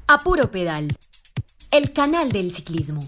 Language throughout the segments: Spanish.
A Puro Pedal, el canal del ciclismo.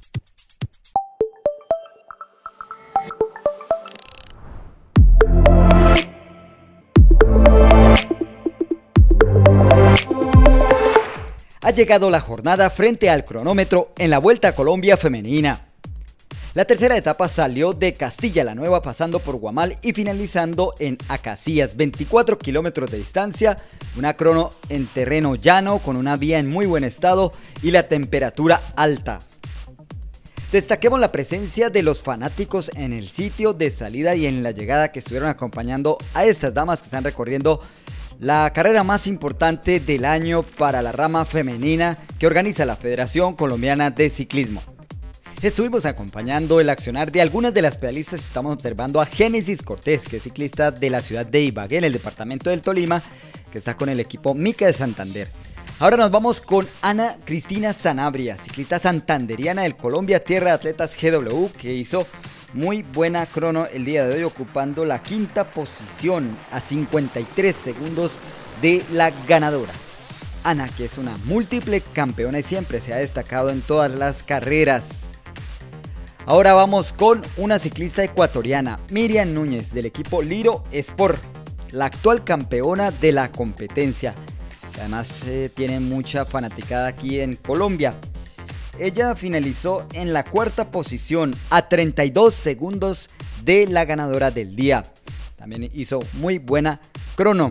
Ha llegado la jornada frente al cronómetro en la Vuelta a Colombia femenina. La tercera etapa salió de Castilla la Nueva pasando por Guamal y finalizando en Acacías, 24 kilómetros de distancia, una crono en terreno llano con una vía en muy buen estado y la temperatura alta. Destaquemos la presencia de los fanáticos en el sitio de salida y en la llegada que estuvieron acompañando a estas damas que están recorriendo la carrera más importante del año para la rama femenina que organiza la Federación Colombiana de Ciclismo. Estuvimos acompañando el accionar de algunas de las pedalistas. Estamos observando a Génesis Cortés, que es ciclista de la ciudad de Ibagué, en el departamento del Tolima, que está con el equipo Mica de Santander. Ahora nos vamos con Ana Cristina Sanabria, ciclista santanderiana del Colombia Tierra de Atletas GW, que hizo muy buena crono el día de hoy, ocupando la quinta posición a 53 segundos de la ganadora. Ana, que es una múltiple campeona y siempre se ha destacado en todas las carreras. Ahora vamos con una ciclista ecuatoriana, Miriam Núñez, del equipo Liro Sport, la actual campeona de la competencia. Además tiene mucha fanaticada aquí en Colombia. Ella finalizó en la cuarta posición a 32 segundos de la ganadora del día. También hizo muy buena crono.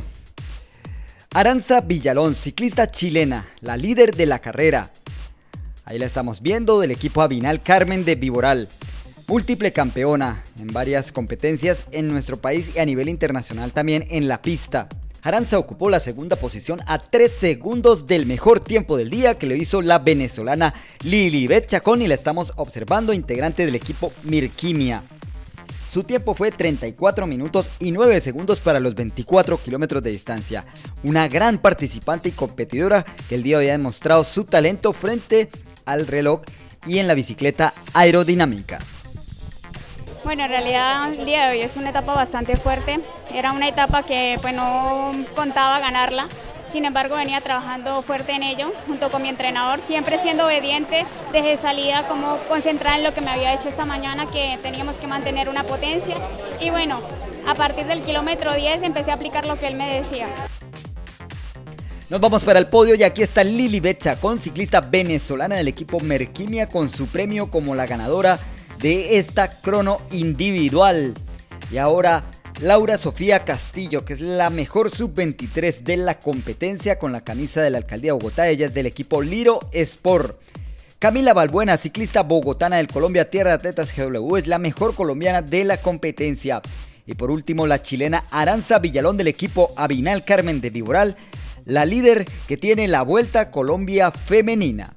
Aranza Villalón, ciclista chilena, la líder de la carrera. Ahí la estamos viendo, del equipo Avinal Carmen de Viboral. Múltiple campeona en varias competencias en nuestro país y a nivel internacional también en la pista. Aranza ocupó la segunda posición a 3 segundos del mejor tiempo del día que lo hizo la venezolana Lilibet Chacón y la estamos observando, integrante del equipo Mirquimia. Su tiempo fue 34 minutos y 9 segundos para los 24 kilómetros de distancia. Una gran participante y competidora que el día de hoy ha demostrado su talento frente al reloj y en la bicicleta aerodinámica. Bueno, en realidad el día de hoy es una etapa bastante fuerte. Era una etapa que pues no contaba ganarla. Sin embargo, venía trabajando fuerte en ello, junto con mi entrenador, siempre siendo obediente desde salida, como concentrada en lo que me había hecho esta mañana, que teníamos que mantener una potencia. Y bueno, a partir del kilómetro 10 empecé a aplicar lo que él me decía. Nos vamos para el podio y aquí está Lilibet Chacón, ciclista venezolana del equipo Mirquimia, con su premio como la ganadora de esta crono individual. Y ahora Laura Sofía Castillo, que es la mejor sub-23 de la competencia con la camisa de la alcaldía de Bogotá. Ella es del equipo Liro Sport. Camila Balbuena, ciclista bogotana del Colombia Tierra de Atletas GW, es la mejor colombiana de la competencia. Y por último, la chilena Aranza Villalón del equipo Avinal Carmen de Viboral, la líder que tiene la Vuelta a Colombia femenina.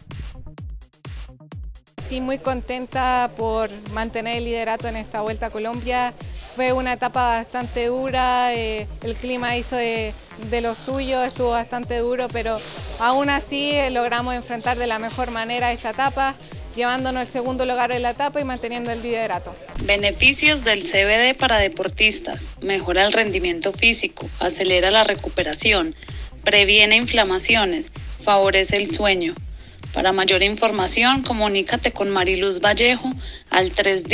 Sí, muy contenta por mantener el liderato en esta Vuelta a Colombia. Fue una etapa bastante dura, el clima hizo de lo suyo, estuvo bastante duro, pero aún así logramos enfrentar de la mejor manera esta etapa, llevándonos el segundo lugar en la etapa y manteniendo el liderato. Beneficios del CBD para deportistas: mejora el rendimiento físico, acelera la recuperación, previene inflamaciones, favorece el sueño. Para mayor información, comunícate con Mariluz Vallejo al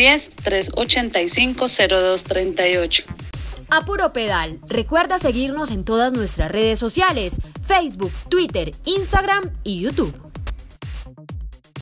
310-385-0238. A Puro Pedal, recuerda seguirnos en todas nuestras redes sociales: Facebook, Twitter, Instagram y YouTube.